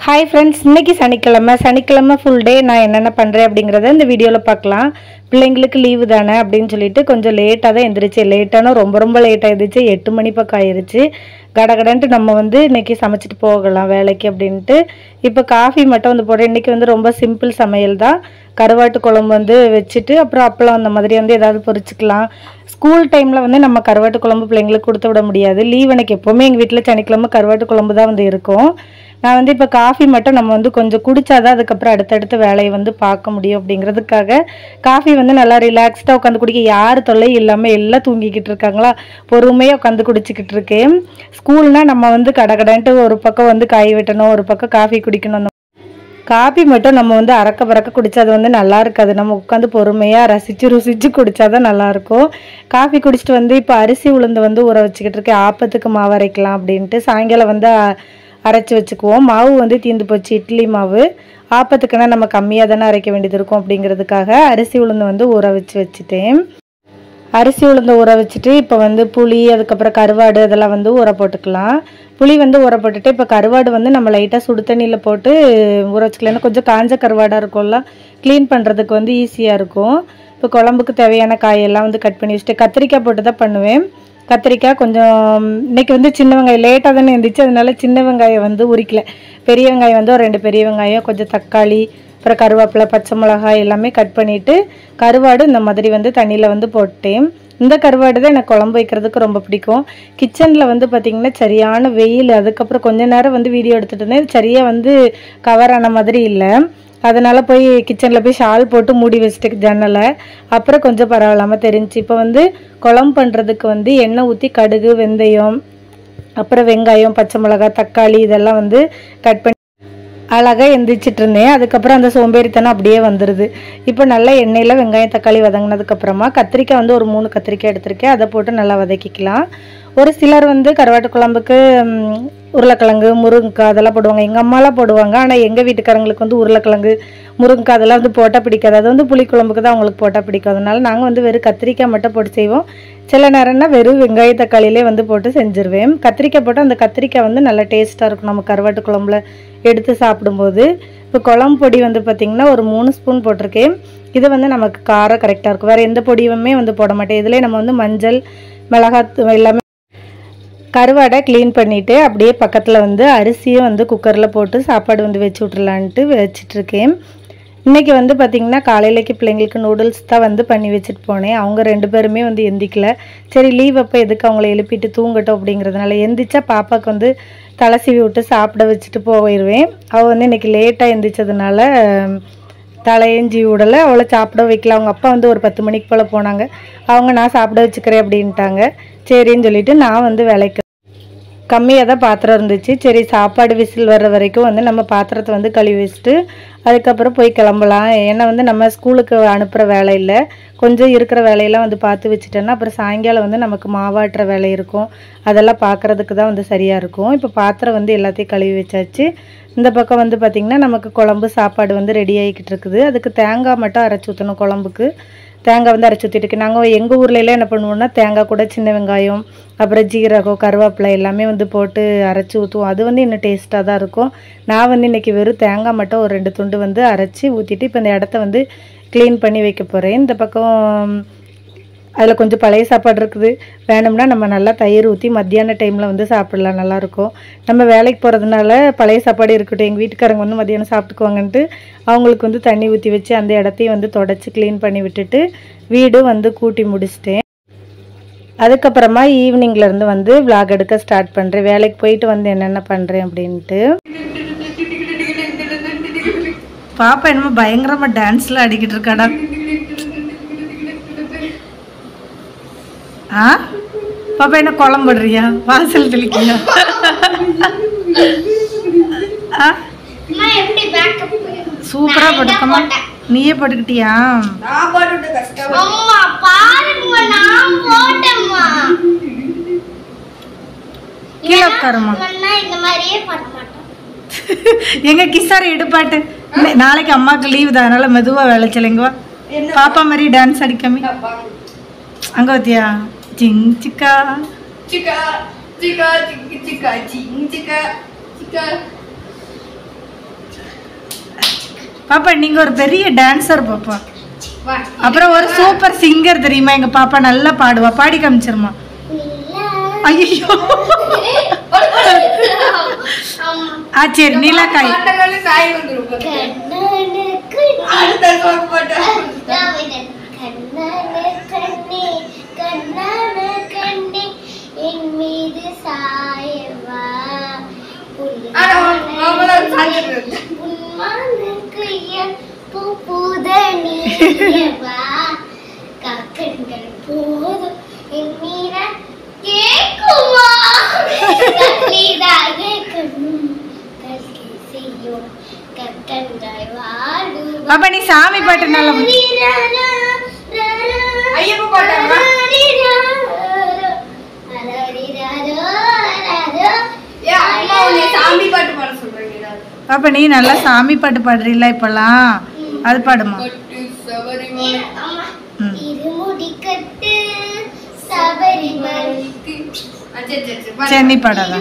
Hi friends, இன்றைக்கி சனிக்கிழமை full day நான் என்னென்ன பண்ணுறேன் அப்படிங்கிறத இந்த வீடியோவில் பார்க்கலாம். பிள்ளைங்களுக்கு லீவு தானே அப்படின்னு சொல்லிட்டு கொஞ்சம் லேட்டாக தான் எழுந்திரிச்சு. லேட்டானா ரொம்ப லேட்டாக எழுந்திரிச்சு. 8 மணி பக்கம் ஆயிடுச்சு. கடகடன்ட்டு நம்ம இன்றைக்கி சமைச்சிட்டு போகலாம் வேலைக்கு அப்படின்ட்டு. இப்போ காஃபி மட்டும் போடுறேன். இன்றைக்கி ரொம்ப சிம்பிள் சமையல் தான். கருவாட்டு குழம்பு வச்சுட்டு அப்புறம் அப்பளம் அந்த மாதிரி ஏதாவது பொரிச்சிக்கலாம். ஸ்கூல் டைமில் நம்ம கருவாட்டு குழம்பு பிள்ளைங்களுக்கு கொடுத்து விட முடியாது. லீவ் எனக்கு எப்போவுமே எங்கள் வீட்டில் சனிக்கிழமை கருவாட்டு குழம்பு தான் இருக்கும். நான் இப்போ காஃபி மட்டும் நம்ம கொஞ்சம் குடித்தாதான் அதுக்கப்புறம் அடுத்தடுத்த வேலையை பார்க்க முடியும் அப்படிங்கிறதுக்காக காஃபி நல்லா ரிலாக்ஸ்டாக உட்காந்து குடிக்க யார் தொல்லையும் இல்லாமல் எல்லாம் தூங்கிக்கிட்டு இருக்காங்களா, பொறுமையாக உட்காந்து குடிச்சிக்கிட்டு இருக்கேன். ஸ்கூல்னால் நம்ம கடகடன்ட்டு ஒரு பக்கம் காய் வெட்டணும், ஒரு பக்கம் காஃபி குடிக்கணும். காஃபி மட்டும் நம்ம அறக்க பறக்க குடித்தா அது நல்லா இருக்காது. நம்ம உட்காந்து பொறுமையாக ருசித்து குடித்தா தான் நல்லாயிருக்கும். காஃபி குடிச்சிட்டு இப்போ அரிசி உளுந்து ஊற வச்சுக்கிட்டு இருக்கேன். ஆப்பத்துக்கு மாவு அரைக்கலாம் அப்படின்ட்டு. சாயங்காலம் அரைச்சி வச்சுக்குவோம். மாவு தீர்ந்து போச்சு, இட்லி மாவு. ஆப்பத்துக்குன்னா நம்ம கம்மியாக தானே அரைக்க வேண்டியது இருக்கும் அப்படிங்கிறதுக்காக அரிசி உளுந்து ஊற வச்சுட்டேன். அரிசி உளுந்து ஊற வச்சுட்டு இப்போ புளி, அதுக்கப்புறம் கருவாடு அதெல்லாம் ஊற போட்டுக்கலாம். புளி ஊற போட்டுட்டு இப்போ கருவாடு நம்ம லைட்டாக சுடு தண்ணியில் போட்டு ஊற வச்சுக்கலாம். கொஞ்சம் காஞ்ச கருவாடாக இருக்கும்ல, க்ளீன் பண்ணுறதுக்கு ஈஸியாக இருக்கும். இப்போ குழம்புக்கு தேவையான காயெல்லாம் கட் பண்ணி வச்சுட்டு கத்திரிக்காய் போட்டு தான் பண்ணுவேன். கத்திரிக்காய் கொஞ்சம் இன்றைக்கி சின்ன வெங்காயம் லேட்டாக தானே இருந்துச்சு, அதனால சின்ன வெங்காயம் உரிக்கல. பெரிய வெங்காயம் ஒரு 2 பெரிய வெங்காயம், கொஞ்சம் தக்காளி, அப்புறம் கருவேப்பிலை, பச்சை மிளகாய் எல்லாமே கட் பண்ணிவிட்டு கருவாடு இந்த மாதிரி தண்ணியில் போட்டேன். இந்த கருவாடு தான் எனக்கு குழம்பு வைக்கிறதுக்கு ரொம்ப பிடிக்கும். கிச்சனில் பார்த்திங்கன்னா சரியான வெயில். அதுக்கப்புறம் கொஞ்ச நேரம் வீடியோ எடுத்துகிட்டு இருந்தேன். சரியாக கவர் ஆன மாதிரி இல்லை. அதனால் போய் கிச்சனில் போய் ஷால் போட்டு மூடி வச்சுட்டு ஜன்னலை. அப்புறம் கொஞ்சம் பரவாயில்லாமல் தெரிஞ்சு. இப்போ குழம்பு பண்ணுறதுக்கு எண்ணெய் ஊற்றி கடுகு, வெந்தயம், அப்புறம் வெங்காயம், பச்சை மிளகாய், தக்காளி இதெல்லாம் கட் பண்ணி அழகாக எந்திரிச்சிட்டு இருந்தேன். அதுக்கப்புறம் அந்த சோம்பேறித்தனம் அப்படியே வந்துடுது. இப்போ நல்லா எண்ணெயில் வெங்காயம் தக்காளி வதங்கினதுக்கப்புறமா கத்திரிக்காய் ஒரு 3 கத்திரிக்காய் எடுத்திருக்கேன். அதை போட்டு நல்லா வதக்கிக்கலாம். ஒரு சிலர் கருவாட்டு குழம்புக்கு உருளைக்கிழங்கு, முருங்கைக்காய் அதெல்லாம் போடுவாங்க. எங்கள் அம்மாலாம் போடுவாங்க. ஆனால் எங்கள் வீட்டுக்காரங்களுக்கு உருளைக்கிழங்கு, முருங்கைக்காய் அதெல்லாம் போட்டால் பிடிக்காது. அது புளிக்குழம்புக்கு தான் அவங்களுக்கு போட்டால் பிடிக்கும். அதனால நாங்கள் வெறும் கத்திரிக்காய் மட்டும் போட்டு செய்வோம். சில நேரம்னா வெறும் வெங்காய தக்காளியிலே போட்டு செஞ்சுருவேன். கத்திரிக்காய் போட்டு அந்த கத்திரிக்காய் நல்லா டேஸ்ட்டாக இருக்கும் நம்ம கருவாட்டு குழம்புல எடுத்து சாப்பிடும்போது. இப்போ குழம்பு பொடி பார்த்திங்கன்னா ஒரு 3 ஸ்பூன் போட்டிருக்கேன். இது நமக்கு காரம் கரெக்டாக இருக்கும். வேறு எந்த பொடியுமே போட மாட்டேன். இதிலே நம்ம மஞ்சள், மிளகாய் எல்லாமே. கருவாடை க்ளீன் பண்ணிவிட்டு அப்படியே பக்கத்தில் அரிசியும் குக்கரில் போட்டு சாப்பாடு வச்சு விட்றலான்ட்டு வச்சிட்ருக்கேன். இன்றைக்கி பார்த்திங்கன்னா காலையிலேக்கு பிள்ளைங்களுக்கு நூடுல்ஸ் தான் பண்ணி வச்சுட்டு போனேன். அவங்க 2 பேருமே எந்திக்கல. சரி லீவ் அப்போ எதுக்கு அவங்கள எழுப்பிட்டு தூங்கட்டும் அப்படிங்கிறதுனால எந்திரிச்சா பாப்பாவுக்கு தலை சீவி விட்டு சாப்பிட வச்சுட்டு போயிடுவேன். அவள் இன்றைக்கி லேட்டாக எந்திரிச்சதுனால தலையஞ்சி விடலை. அவளை சாப்பிட வைக்கல. அவங்க அப்பா ஒரு 10 மணிக்கு போல் போனாங்க. அவங்க நான் சாப்பிட வச்சுக்கிறேன் அப்படின்ட்டாங்க. சரின்னு சொல்லிவிட்டு நான் வேலைக்கு கம்மியாக தான் பாத்திரம் இருந்துச்சு. சரி சாப்பாடு விசில் வர்ற வரைக்கும் நம்ம பாத்திரத்தை கழுவி வச்சுட்டு அதுக்கப்புறம் போய் கிளம்பலாம். ஏன்னா நம்ம ஸ்கூலுக்கு அனுப்புகிற வேலை இல்லை. கொஞ்சம் இருக்கிற வேலையெல்லாம் பார்த்து வச்சுட்டோன்னா அப்புறம் சாயங்காலம் நமக்கு மாவாட்டுற வேலை இருக்கும். அதெல்லாம் பார்க்குறதுக்கு தான் சரியாக இருக்கும். இப்போ பாத்திரம் எல்லாத்தையும் கழுவி வச்சாச்சு. இந்த பக்கம் பார்த்திங்கன்னா நமக்கு குழம்பு சாப்பாடு ரெடி ஆகிக்கிட்டு இருக்குது. அதுக்கு தேங்காய் மட்டும் அரைச்சி ஊற்றணும். குழம்புக்கு தேங்காய் அரைச்சி ஊற்றிட்டு நாங்கள் எங்கள் ஊர்லெலாம் என்ன பண்ணுவோம்னா தேங்காய் கூட சின்ன வெங்காயம், அப்புறம் ஜீரகம், கருவேப்பிலை எல்லாமே போட்டு அரைச்சி ஊற்றுவோம். அது இன்னும் டேஸ்ட்டாக தான் இருக்கும். நான் இன்றைக்கி வெறும் தேங்காய் மட்டும் ஒரு 2 துண்டு அரைச்சி ஊற்றிட்டு இப்போ இந்த இடத்த க்ளீன் பண்ணி வைக்க போகிறேன். இந்த பக்கம் அதில் கொஞ்சம் பழைய சாப்பாடு இருக்குது. வேணும்னா நம்ம நல்லா தயிர் ஊற்றி மத்தியான டைமில் சாப்பிடலாம், நல்லாயிருக்கும். நம்ம வேலைக்கு போகிறதுனால பழைய சாப்பாடு இருக்கட்டும், எங்கள் வீட்டுக்காரங்க மத்தியானம் சாப்பிட்டுக்குவாங்கன்ட்டு அவங்களுக்கு தண்ணி ஊற்றி வச்சு அந்த இடத்தையும் தொடச்சி க்ளீன் பண்ணி விட்டுட்டு வீடு கூட்டி முடிச்சிட்டேன். அதுக்கப்புறமா ஈவினிங்லேருந்து விளாக் எடுக்க ஸ்டார்ட் பண்ணுறேன். வேலைக்கு போயிட்டு என்னென்ன பண்ணுறேன் அப்படின்ட்டு. பாப்பா என்னமோ பயங்கரமாக டான்ஸ்லாம் ஆடிக்கிட்டு இருக்காடா. பாப்பா என்ன குழம்பு போடுறியா, வாசல் தெளிக்கியா? சூப்பரா போட்டுக்கமா. நீயே போட்டுக்கிட்டியா? கீழே உட்காருமா. எங்க கிசாரி எடுப்பாட்டு. நாளைக்கு அம்மாவுக்கு லீவு தான், அதனால மெதுவா வேலை செய்யுங்க. பாப்பா மாதிரி டான்ஸ் அடிக்காம அங்க வத்தியா? ஜிங் சிக்கா சிக்கா சிக்கா சிக்கா சிக்கா ஜிங் சிக்கா சிக்கா பாப்பா நீங்க ஒரு பெரிய டான்சர் பாப்பா. அப்புறம் ஒரு சூப்பர் சிங்கர் தெரியுமா? எங்க பாப்பா நல்லா பாடுவா. பாடி காமிச்சிருமா? ஐயோ சரி நீலாக்காய். பாப்பா நீ சாமி பாட்டு நல்லா பாப்பா நீ நல்லா சாமி பாட்டு பாடுறீல்ல இப்பெல்லாம், அது பாடுமா? சென்னி பாடாதா?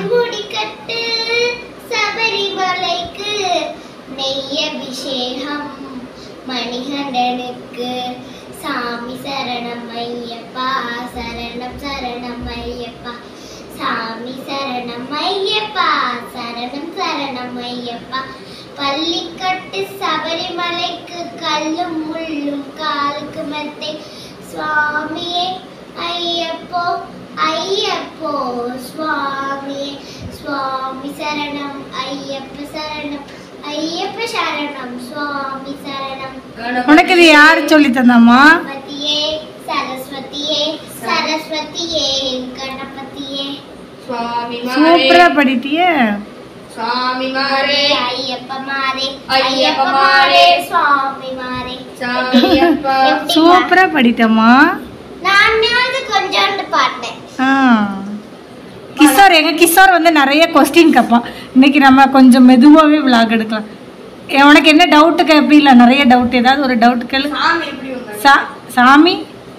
சபரிமலைக்கு நெய் அபிஷேகம் மணிகண்டனுக்கு சாமி சரணம் ஐயப்பா சரணம் சரணம் ஐயப்பா சாமி சரணம் ஐயப்பா சரணம் சரணம் ஐயப்பா பள்ளிக்கட்டு சபரிமலைக்கு கல்லும் முள்ளும் காலுக்கு மெத்தை சுவாமியே ஐயப்போ ஐயப்போ சுவாமியே சுவாமி சரணம் ஐயப்ப சரணம் ஐயப்ப சரணம் சுவாமி சரணம். உனக்கு இது யாரு சொல்லி தந்தாமா? சரஸ்வதியே சரஸ்வதியே சரஸ்வதியே கணபதியே சுவாமி சூப்பரா படிட்டியே. சுவாமி மாரே ஐயப்ப மாரே ஐயப்ப மாரே சுவாமி மாரே சாமியப்பா. சூப்பரா படிட்டமா. நான் கொஞ்சம் பாட்டேன். கிஷோர் எங்க கிஷோர் வந்து நிறைய கொஸ்டின் கேட்பான். இன்னைக்கு நம்ம கொஞ்சம் மெதுவாகவே விளாக் எடுக்கலாம். உனக்கு என்ன டவுட்டு கேட்பி? இல்லை நிறைய டவுட், ஏதாவது ஒரு டவுட் கேளு. சாமி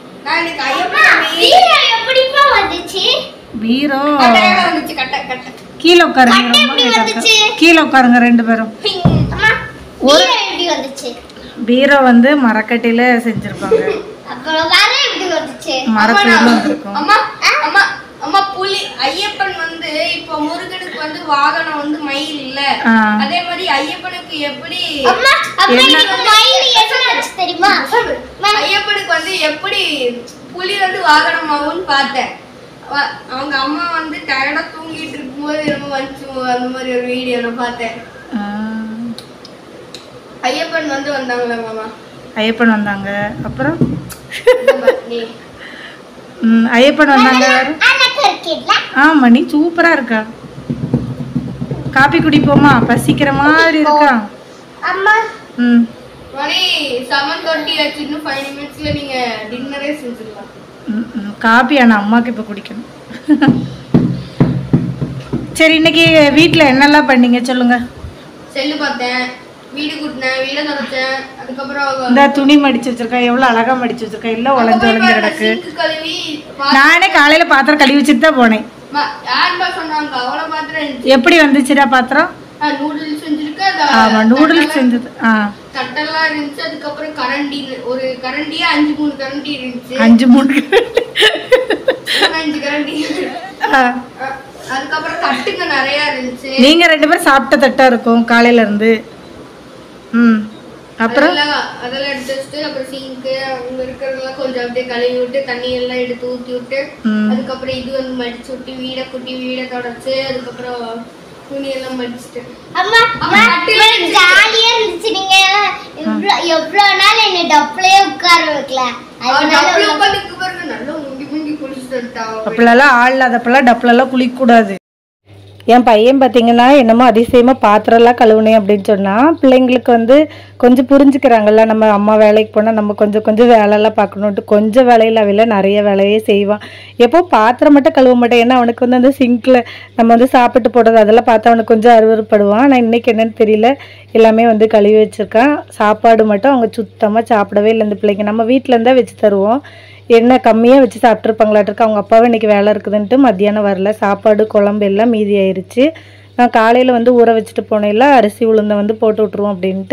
பீரோ கீழே உட்காருங்க, கீழே உட்காருங்க ரெண்டு பேரும். ஒரு பீரோ வந்து மரக்கட்டையில செஞ்சிருப்பாங்க. மரக்கட்டையில இருக்கும். அம்மா புலி ஐயப்பன் வந்து இப்ப முருகனுக்கு வந்து வாகனம் வந்து மயில் இல்ல, அதே மாதிரி ஐயப்பனுக்கு எப்படி ஐயப்பனுக்கு வந்து எப்படி புலி வந்து வாகனம் ஆகும்னு பார்த்தேன். அவங்க அம்மா வந்து டயர்டா தூங்கிட்டு இருக்கும்போது என்னமோ வந்து அந்த மாதிரி ஒரு வீடியோல பார்த்தேன். ஐயப்பன் வந்து வந்தாங்களா மாமா? ஐயப்பன் வந்தாங்க. அப்புறம் ஐயப்பன் வந்தாங்க. ஆமா நீ சூப்பரா இருக்கா. காபி குடிப்போமா? பசிக்கிற மாதிரி இருக்கா. அம்மா மணி 7:30 ஆச்சு. இன்னும் 5 நிமிஷத்துல நீங்க டின்னரே செஞ்சிடலாம். காபி ஆனா அம்மாக்கு இப்ப குடிக்கணும். சரி இன்னைக்கு வீட்ல என்னெல்லாம் பண்ணீங்க சொல்லுங்க. செல்லு பார்த்தேன், வீடு கூட்டினேன், வீட தொடச்சேன், அதுக்கப்புறம் இந்த துணி மடிச்சு வச்சிருக்கா. எவ்வளவு அழகா மடிச்சு வச்சிருக்கா. எல்லாம் உலஞ்சு உலஞ்சு கிடக்கு. நானே காலையில பாத்திரம் கழுவி வச்சுட்டு தான் போனேன். எப்படி வந்துச்சுடா பாத்திரம்? நூடுல்ஸ் செஞ்சிருக்க. ஆமா நூடுல்ஸ் செஞ்சது. தட்டெல்லாம் இருந்துச்சு. அதுக்கப்புறம் கரண்டி, ஒரு கரண்டியா 5-3 கரண்டி இருந்துச்சு. 5-3 கரண்டி. அதுக்கப்புறம் தட்டுங்க நிறைய இருந்துச்சு. நீங்க ரெண்டு பேரும் சாப்பிட்ட தட்டா இருக்கும் காலையில இருந்து. அப்புறம் அதெல்லாம் எடுத்து வச்சுட்டு அப்புறம் சிங்க் அங்க இருக்கிறதெல்லாம் கொஞ்சம் அப்படியே கழுவி விட்டு தண்ணி எல்லாம் எடுத்து ஊத்தி விட்டு அதுக்கப்புறம் இது வந்து மடிச்சு விட்டு வீட குட்டி வீட தொடச்சு அதுக்கப்புறம் துணி எல்லாம் மடிச்சுட்டு ஜாலியா இருந்துச்சு. நீங்க எவ்வளவு நாள் என்ன டப்லயே உட்கார வைக்கல. நல்லா முங்கி முங்கி குளிச்சுட்டு அப்பெல்லாம் ஆள் இல்லாதப்பெல்லாம் டப்ல எல்லாம் குளிக்க கூடாது. என் பையன் பார்த்தீங்கன்னா என்னமோ அதிசயமாக பாத்திரம்லாம் கழுவுனேன் அப்படின்னு சொன்னால் பிள்ளைங்களுக்கு வந்து கொஞ்சம் புரிஞ்சுக்கிறாங்கல்ல. நம்ம அம்மா வேலைக்கு போனால் நம்ம கொஞ்சம் கொஞ்சம் வேலையெல்லாம் பார்க்கணுன்ட்டு கொஞ்சம் வேலையில் அவையில் நிறைய வேலையே செய்வான். எப்போ பாத்திரம் மட்டும் கழுவ மாட்டேன். ஏன்னா அவனுக்கு வந்து அந்த சிங்கில் நம்ம வந்து சாப்பிட்டு போடுறது அதெல்லாம் பார்த்து அவனுக்கு கொஞ்சம் அருவறுப்படுவான். ஆனால் இன்றைக்கி என்னென்னு தெரியல எல்லாமே வந்து கழுவி வச்சுருக்கான். சாப்பாடு மட்டும் அவங்க சுத்தமாக சாப்பிடவே இல்லை இந்த பிள்ளைங்க. நம்ம வீட்டில் இருந்தால் வச்சு தருவோம். என்ன கம்மியாக வச்சு சாப்பிட்ருப்பாங்களாட்டிருக்கு. அவங்க அப்பாவும் இன்றைக்கி வேலை இருக்குதுன்ட்டு மத்தியானம் வரல. சாப்பாடு குழம்பு எல்லாம் மீதி ஆயிடுச்சு. நான் காலையில் வந்து ஊற வச்சுட்டு போனேன்ல அரிசி உளுந்தை வந்து போட்டு விட்ருவோம் அப்படின்ட்டு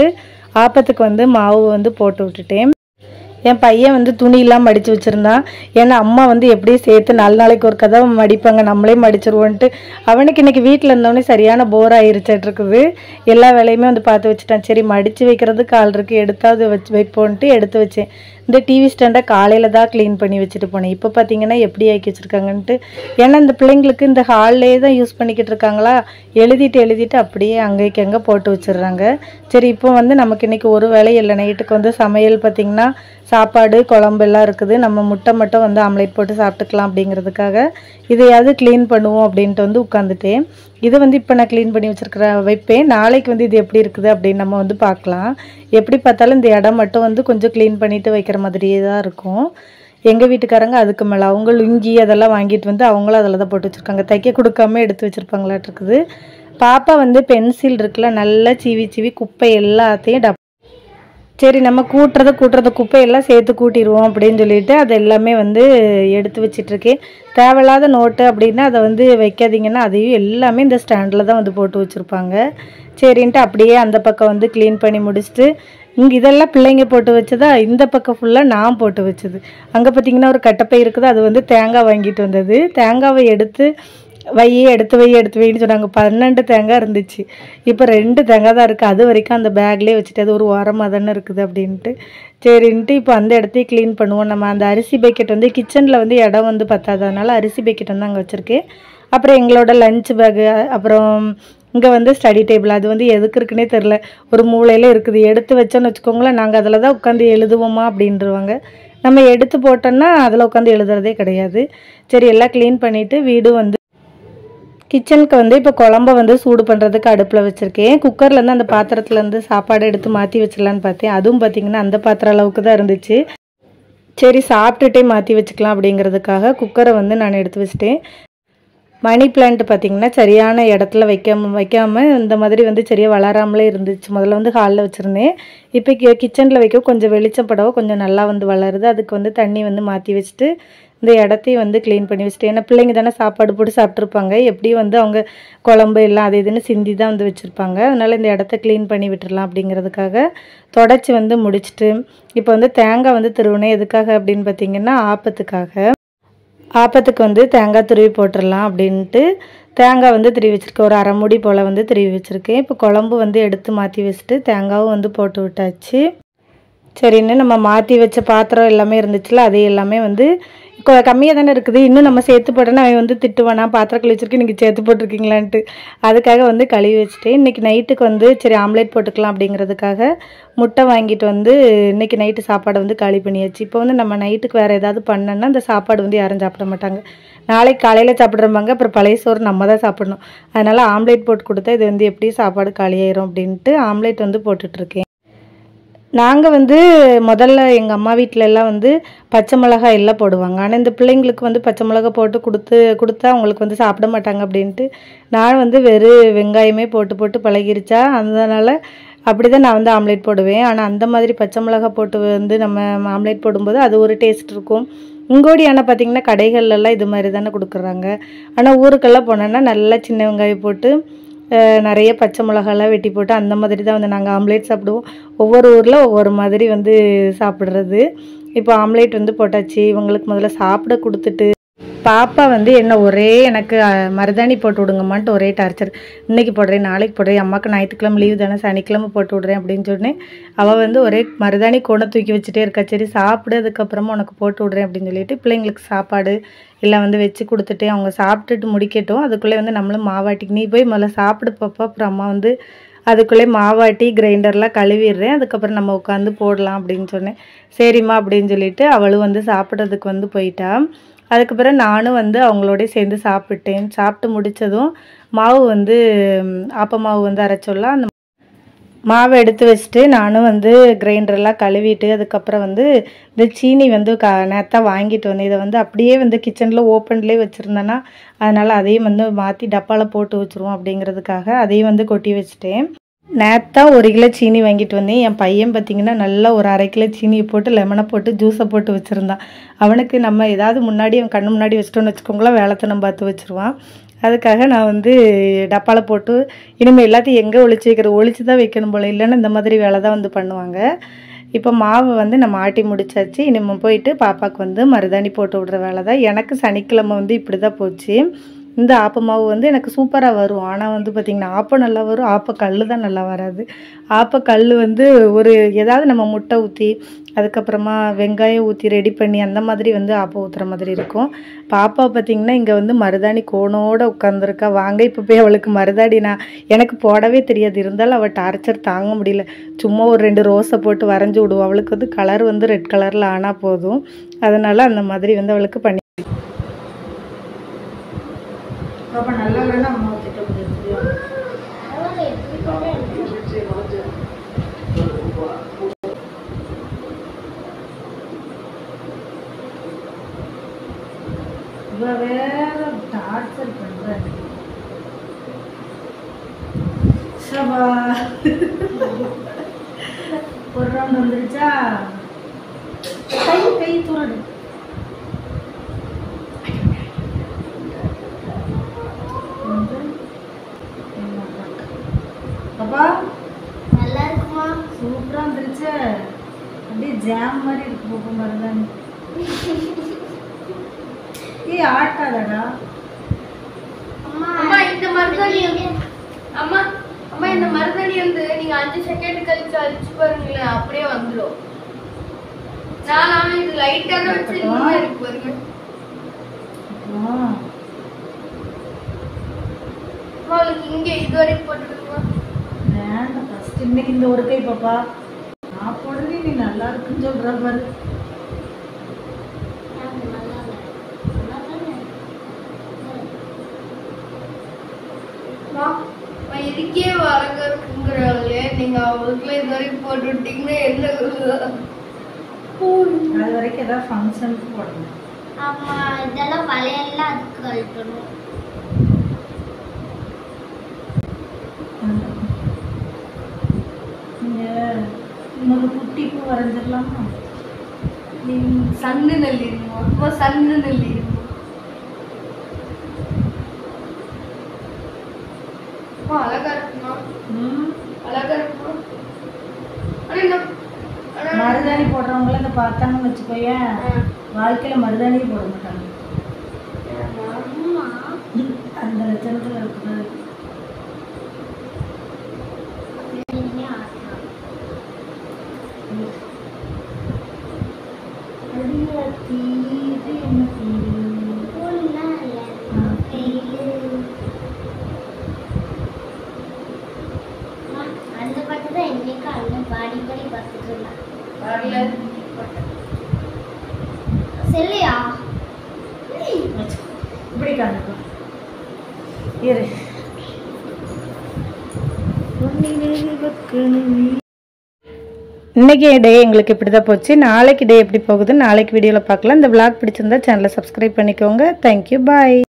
ஆப்பத்துக்கு வந்து மாவு வந்து போட்டு விட்டுட்டேன். என் பையன் வந்து துணியெல்லாம் மடித்து வச்சுருந்தான். ஏன்னா அம்மா வந்து எப்படியும் சேர்த்து 4 நாளைக்கு ஒரு கதை மடிப்பாங்க, நம்மளே மடிச்சிருவோன்ட்டு. அவனுக்கு இன்றைக்கி வீட்டில் இருந்தவொடனே சரியான போர் ஆயிருச்சிட்ருக்குது. எல்லா வேலையுமே வந்து பார்த்து வச்சுட்டான். சரி மடித்து வைக்கிறதுக்கு ஆள் இருக்குது, எடுத்தாவது வைப்போன்ட்டு எடுத்து வச்சேன். இந்த டிவி ஸ்டாண்டை காலையில் தான் க்ளீன் பண்ணி வச்சுட்டு போனேன். இப்போ பார்த்தீங்கன்னா எப்படி ஆக்கி வச்சுருக்காங்கன்ட்டு. ஏன்னா இந்த பிள்ளைங்களுக்கு இந்த ஹால்லே தான் யூஸ் பண்ணிக்கிட்டு இருக்காங்களா, எழுதிட்டு அப்படியே அங்கேக்கு அங்கே போட்டு வச்சிடுறாங்க. சரி இப்போ வந்து நமக்கு இன்றைக்கி ஒரு வேலை இல்லை. நைட்டுக்கு வந்து சமையல் பார்த்திங்கன்னா சாப்பாடு குழம்பு எல்லாம் இருக்குது. நம்ம முட்டை மட்டும் வந்து ஆம்லேட் போட்டு சாப்பிட்டுக்கலாம் அப்படிங்கிறதுக்காக இதையாவது க்ளீன் பண்ணுவோம் அப்படின்ட்டு வந்து உட்காந்துட்டேன். இது வந்து இப்போ நான் க்ளீன் பண்ணி வைப்பேன். நாளைக்கு வந்து இது எப்படி இருக்குது அப்படின்னு நம்ம வந்து பார்க்கலாம். எப்படி பார்த்தாலும் இந்த இடம் மட்டும் வந்து கொஞ்சம் க்ளீன் பண்ணிவிட்டு வைக்கிற மாதிரியே தான் இருக்கும். எங்கள் வீட்டுக்காரங்க அதுக்கு மேலே அவங்க லுங்கி அதெல்லாம் வாங்கிட்டு வந்து அவங்களும் அதில் தான் போட்டு வச்சுருக்காங்க. தைக்க கொடுக்காம எடுத்து வச்சுருப்பாங்களாட்ருக்குது. பாப்பா வந்து பென்சில் இருக்குல்ல, நல்லா சீவி குப்பை எல்லாத்தையும் சரி நம்ம கூட்டுறத குப்பையெல்லாம் சேர்த்து கூட்டிடுவோம் அப்படின்னு சொல்லிட்டு அது எல்லாமே வந்து எடுத்து வச்சிட்ருக்கேன். தேவையில்லாத நோட்டு அப்படின்னா அதை வந்து வைக்காதீங்கன்னா அதையும் எல்லாமே இந்த ஸ்டாண்டில் தான் வந்து போட்டு வச்சுருப்பாங்க. சரின்ட்டு அப்படியே அந்த பக்கம் வந்து க்ளீன் பண்ணி முடிச்சுட்டு இதெல்லாம் பிள்ளைங்க போட்டு வச்சதா, இந்த பக்கம் ஃபுல்லாக நான் போட்டு வச்சது. அங்கே பார்த்திங்கன்னா ஒரு கட்டப்பை இருக்குது, அது வந்து தேங்காய் வாங்கிட்டு வந்தது. தேங்காவை எடுத்து வைன்னு சொன்னாங்க. 12 தேங்காய் இருந்துச்சு. இப்போ 2 தேங்காய் தான் இருக்குது. அது வரைக்கும் அந்த பேக்லேயே வச்சுட்டு அது ஒரு ஓரமாக தானே இருக்குது அப்படின்ட்டு சரின்ட்டு இப்போ அந்த இடத்தையும் க்ளீன் பண்ணுவோம். நம்ம அந்த அரிசி பக்கெட் வந்து கிச்சனில் வந்து இடம் வந்து பத்தாததுனால அரிசி பக்கெட் வந்து அங்கே வச்சுருக்கேன். அப்புறம் எங்களோட லஞ்ச் பேகு, அப்புறம் இங்கே வந்து ஸ்டடி டேபிள், அது வந்து எதுக்கு இருக்குன்னே தெரில, ஒரு மூலையில் இருக்குது. எடுத்து வச்சோன்னு வச்சுக்கோங்களேன், நாங்கள் அதில் தான் உட்காந்து எழுதுவோமா அப்படின்றவாங்க. நம்ம எடுத்து போட்டோன்னா அதில் உட்காந்து எழுதுறதே கிடையாது. சரி எல்லாம் க்ளீன் பண்ணிவிட்டு வீடு வந்து கிச்சனுக்கு வந்து இப்போ குழம்ப வந்து சூடு பண்ணுறதுக்கு அடுப்பில் வச்சுருக்கேன். குக்கர்லேருந்து அந்த பாத்திரத்துலேருந்து சாப்பாடு எடுத்து மாற்றி வச்சிடலான்னு பார்த்தேன். அதுவும் பார்த்திங்கன்னா அந்த பாத்திரம் அளவுக்கு தான் இருந்துச்சு. சரி சாப்பிட்டுட்டே மாற்றி வச்சுக்கலாம் அப்படிங்கிறதுக்காக குக்கரை வந்து நான் எடுத்து வச்சுட்டேன். மணி பிளான்ட் பார்த்திங்கன்னா சரியான இடத்துல வைக்காமல் இந்த மாதிரி வந்து சரியாக வளராமலே இருந்துச்சு. முதல்ல வந்து ஹாலில் வச்சுருந்தேன். இப்போ கிச்சனில் வைக்க கொஞ்சம் வெளிச்சம் படவோ கொஞ்சம் நல்லா வந்து வளருது. அதுக்கு வந்து தண்ணி வந்து மாற்றி வச்சுட்டு இந்த இடத்தையும் வந்து க்ளீன் பண்ணி வச்சுட்டு, ஏன்னா பிள்ளைங்க தானே சாப்பாடு போட்டு சாப்பிட்ருப்பாங்க. எப்படியும் வந்து அவங்க குழம்பு எல்லாம் அது இதுன்னு சிந்தி தான் வந்து வச்சுருப்பாங்க. அதனால் இந்த இடத்த க்ளீன் பண்ணி விட்டுடலாம் அப்படிங்கிறதுக்காக தொடச்சி வந்து முடிச்சுட்டு இப்போ வந்து தேங்காய் வந்து திருவினேன். எதுக்காக அப்படின்னு பார்த்திங்கன்னா ஆப்பத்துக்கு வந்து தேங்காய் துருவி போட்டுடலாம் அப்படின்ட்டு தேங்காய் வந்து திருவி வச்சுருக்கேன். ஒரு அரை மூடி போல் வந்து திருவி வச்சுருக்கேன். இப்போ குழம்பு வந்து எடுத்து மாற்றி வச்சுட்டு தேங்காயும் வந்து போட்டு விட்டாச்சு. சரின்னு நம்ம மாற்றி வச்ச பாத்திரம் எல்லாமே இருந்துச்சுல, அது எல்லாமே வந்து கம்மியாக தானே இருக்குது, இன்னும் நம்ம சேர்த்து போட்டோன்னா அவன் வந்து திட்டுவானா, பாத்திரம் கழுவி வச்சுருக்கு நீங்கள் சேர்த்து போட்டிருக்கீங்களான்ட்டு. அதுக்காக வந்து கழுவி வச்சுட்டேன். இன்றைக்கி நைட்டுக்கு வந்து சரி ஆம்லேட் போட்டுக்கலாம் அப்படிங்கிறதுக்காக முட்டை வாங்கிட்டு வந்து இன்றைக்கி நைட்டு சாப்பாடை வந்து காலி பண்ணியாச்சு. இப்போ வந்து நம்ம நைட்டுக்கு வேறு ஏதாவது பண்ணோன்னா அந்த சாப்பாடு வந்து யாரும் சாப்பிட மாட்டாங்க. நாளைக்கு காலையில் சாப்பிட்றப்பாங்க, அப்புறம் பழைய சோறு நம்ம தான் சாப்பிடணும். அதனால் ஆம்லேட் போட்டு கொடுத்தா இது வந்து எப்படியும் சாப்பாடு காலியாயிரும் அப்படின்ட்டு ஆம்லேட் வந்து போட்டுட்ருக்கேன். நாங்கள் வந்து முதல்ல எங்கள் அம்மா வீட்டில எல்லாம் வந்து பச்சை மிளகாய் எல்லாம் போடுவாங்க. ஆனால் இந்த பிள்ளைங்களுக்கு வந்து பச்சை மிளகாய் போட்டு கொடுத்தா அவங்களுக்கு வந்து சாப்பிட மாட்டாங்க அப்படின்ட்டு நான் வந்து வெறும் வெங்காயமே போட்டு பழகிருச்சா, அதனால் அப்படி தான் நான் வந்து ஆம்லேட் போடுவேன். ஆனால் அந்த மாதிரி பச்சை மிளகாய் போட்டு வந்து நம்ம ஆம்லேட் போடும்போது அது ஒரு டேஸ்ட் இருக்கும். உங்கோடி ஆனால் பார்த்திங்கன்னா கடைகள்லாம் இது மாதிரி தானே கொடுக்குறாங்க. ஆனால் ஊருக்கெல்லாம் போனோன்னா நல்லா சின்ன வெங்காயம் போட்டு நிறைய பச்சை மிளகாலாம் வெட்டி போட்டு அந்த மாதிரி தான் வந்து நாங்கள் ஆம்லேட் சாப்பிடுவோம். ஒவ்வொரு ஊரில் ஒவ்வொரு மாதிரி வந்து சாப்பிட்றது. இப்போ ஆம்லேட் வந்து போட்டாச்சு. இவங்களுக்கு முதல்ல சாப்பிட கொடுத்துட்டு பாப்பா வந்து எனக்கு மருதாணி போட்டு விடுங்கம்மான்ட்டு ஒரே டார்ச்சர். இன்றைக்கி போடுறேன், நாளைக்கு போடுறேன், அம்மாவுக்கு ஞாயிற்றுக்கிழமை லீவு தானே, சனிக்கிழமை போட்டு விட்றேன் அப்படின்னு சொன்னேன். அவள் வந்து ஒரே மருதாணி கோணை தூக்கி வச்சுட்டே இருக்கா. சரி சாப்பிடு, அதுக்கப்புறமா உனக்கு போட்டு விட்றேன் அப்படின்னு சொல்லிட்டு பிள்ளைங்களுக்கு சாப்பாடு எல்லாம் வந்து வச்சு கொடுத்துட்டு அவங்க சாப்பிட்டுட்டு முடிக்கட்டும். அதுக்குள்ளே வந்து நம்மளும் மாவாட்டிக்கு நீ போய் முதல்ல சாப்பிடு பாப்பா, அப்புறம் அம்மா வந்து அதுக்குள்ளே மாவாட்டி கிரைண்டர்லாம் கழுவிடுறேன், அதுக்கப்புறம் நம்ம உட்காந்து போடலாம் அப்படின்னு சொன்னேன். சரிம்மா அப்படின்னு சொல்லிட்டு அவளும் வந்து சாப்பிட்றதுக்கு வந்து போயிட்டா. அதுக்கப்புறம் நானும் வந்து அவங்களோட சேர்ந்து சாப்பிட்டேன். சாப்பிட்டு முடித்ததும் மாவு வந்து ஆப்ப மாவு வந்து அரைச்சோல்லாம் அந்த மாவை எடுத்து வச்சுட்டு நானும் வந்து கிரைண்டரெல்லாம் கழுவிட்டு அதுக்கப்புறம் வந்து இந்த சீனி வந்து நேத்தான் வாங்கிட்டு வந்தேன். இதை வந்து அப்படியே வந்து கிச்சனில் ஓப்பன்லேயே வச்சுருந்தேன்னா அதனால் அதையும் வந்து மாற்றி டப்பாவில் போட்டு வச்சுருவோம் அப்படிங்கிறதுக்காக அதையும் வந்து கொட்டி வச்சுட்டேன். நேத்தான் 1 கிலோ சீனி வாங்கிட்டு வந்தேன். என் பையன் பார்த்திங்கன்னா நல்லா ஒரு அரை கிலோ சீனியை போட்டு லெமனை போட்டு ஜூஸை போட்டு வச்சுருந்தான். அவனுக்கு நம்ம ஏதாவது முன்னாடி அவன் கண்ணு முன்னாடி வச்சிட்டோன்னு வச்சுக்கோங்களேன் வேலைத்தனம் பார்த்து வச்சுருவான். அதுக்காக நான் வந்து டப்பாவில் போட்டு இனிமேல் எல்லாத்தையும் எங்கே ஒளிச்சு வைக்கிறது, ஒளிச்சு தான் வைக்கணும் போல், இல்லைன்னா இந்த மாதிரி வேலை தான் வந்து பண்ணுவாங்க. இப்போ மாவு வந்து நம்ம ஆட்டி முடிச்சாச்சு. இனிமேல் போயிட்டு பாப்பாவுக்கு வந்து மருதாணி போட்டு விடுற வேலை தான். எனக்கு சனிக்கிழமை வந்து இப்படி தான் போச்சு. இந்த ஆப்ப மாவு வந்து எனக்கு சூப்பராக வரும். ஆனால் வந்து பார்த்திங்கன்னா ஆப்பம் நல்லா வரும், ஆப்பக்கல் தான் நல்லா வராது. ஆப்பக்கல் வந்து ஒரு ஏதாவது நம்ம முட்டை ஊற்றி அதுக்கப்புறமா வெங்காயம் ஊற்றி ரெடி பண்ணி அந்த மாதிரி வந்து ஆப்பம் ஊற்றுற மாதிரி இருக்கும். பாப்பா பார்த்திங்கன்னா இங்கே வந்து மருதாணி கோணோடு உட்காந்துருக்கா. வாங்க இப்போ போய் அவளுக்கு மருதாணி எனக்கு போடவே தெரியாது, இருந்தாலும் அவள் டார்ச்சர் தாங்க முடியல. சும்மா ஒரு 2 ரோஸை போட்டு வரைஞ்சி விடுவோம். அவளுக்கு வந்து கலர் வந்து ரெட் கலரில் ஆனால் போதும், அதனால் அந்த மாதிரி வந்து அவளுக்கு பண்ணி பாப்பா நல்லா இல்லைன்னா அம்மா திட்ட முடியாது. வேற டார்ச்சர் பண்றேன். சபா ஒரு ரவுண்ட் வந்துருச்சா? கை தூரடு. பாப்பா நல்லா இருக்குமா? சூப்பரா வந்துருச்சு. அப்படியே ஜாம் மாதிரி இருக்கு பாப்பா மருதாணி. ஏய் ஆட்டாதடா. அம்மா இந்த மருதாணி அம்மா அம்மா இந்த மருதாணி வந்து நீங்க 5 செகண்ட் கழிச்சு அழிச்சு பாருங்களேன், அப்படியே வந்துடும். நான் இது லைட்டா தான் வச்சு இருக்கு பாருங்க. உங்களுக்கு இங்க இது வரைக்கும் போட்டுருக்கோம். வேண்டாம், ஃபர்ஸ்ட் இன்னைக்கு இந்த ஒரு கை பாப்பா நான் போடுறது நீ நல்லா இருக்குன்னு சொல்ற பாரு. இதுக்கே வழங்குறாங்களே, நீங்க அவங்களுக்குள்ள இது வரைக்கும் போட்டு விட்டீங்கன்னா என்ன அது வரைக்கும் ஏதாவது ஃபங்க்ஷனுக்கு போடணும். ஆமா, இதெல்லாம் வளையல்லாம் அதுக்கு கழட்டணும். இன்னொரு குட்டி பூ வரைஞ்சிடலாமா? சன்னு நெல்லிடுமா? அம்மா சன்னு நெல்லிடுமா? அழகா இருக்குமா? அழகா இருக்குமா? மருதாணி போடுறவங்கள இந்த பார்த்தாங்கன்னு வச்சுக்கோயேன், வாழ்க்கையில மருதாணியே போட மாட்டாங்க. அந்த லட்சணத்துல இருக்குது. அந்த பாட்டு தான் இன்னைக்கு அண்ணன் பாடி பாடி பார்த்துட்டு இருந்தான். செல்லியா இப்படி காணுக்கா இரு. இன்னைக்கு டே எங்களுக்கு இப்படி தான் போச்சு. நாளைக்கு டே எப்படி போகுதுன்னு நாளைக்கு வீடியோவில் பார்க்கலாம். இந்த vlog பிடிச்சிருந்தா சேனலை சப்ஸ்கிரைப் பண்ணிக்கோங்க. தேங்க்யூ, பாய்.